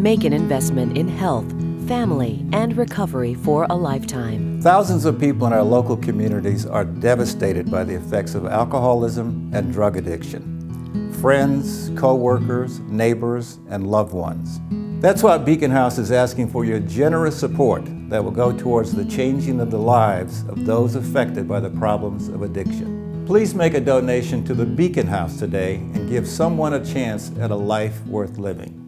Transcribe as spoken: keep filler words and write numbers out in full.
Make an investment in health, family, and recovery for a lifetime. Thousands of people in our local communities are devastated by the effects of alcoholism and drug addiction. Friends, co-workers, neighbors, and loved ones. That's why Beacon House is asking for your generous support that will go towards the changing of the lives of those affected by the problems of addiction. Please make a donation to the Beacon House today and give someone a chance at a life worth living.